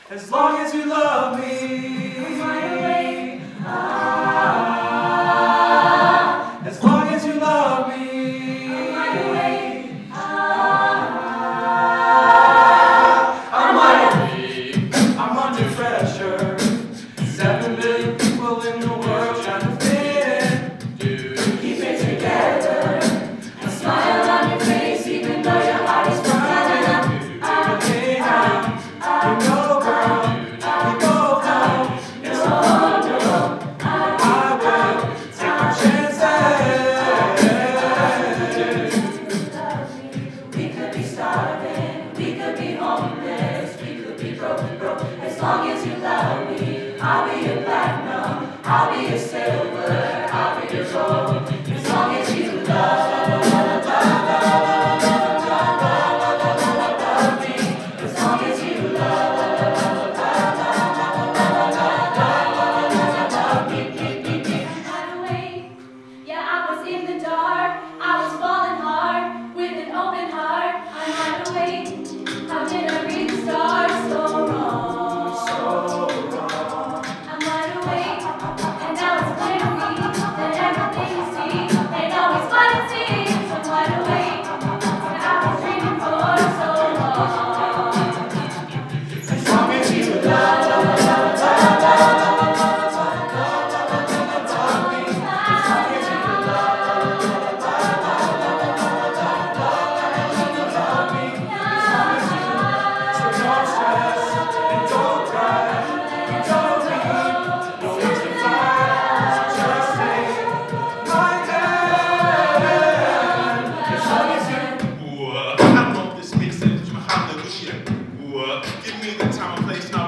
As long as you love me. I'm wide awake. As long as you love me. I'm wide awake. I'm wide awake. I'm under pressure. 7 billion people in the world trying to fit in. Keep it together. A smile on your face, even though your heart is broken. Hey now, you know, girl, we both know it's a wonder. I will take my chances. We could be starving, we could be homeless, we could be broke. As long as you love me, I'll be your platinum, I'll be your silver, I'll be your gold. As long as you love me, as long as you love me. By the way, yeah, I was in the dark, I was falling hard with an open heart. I'm wide awake. How did I read the stars so wrong? I'm wide awake, and now it's clear to me that everything you see ain't always what it seems. I'm wide awake, and I was dreaming for so long. As long as you love me. Give me the time and place now.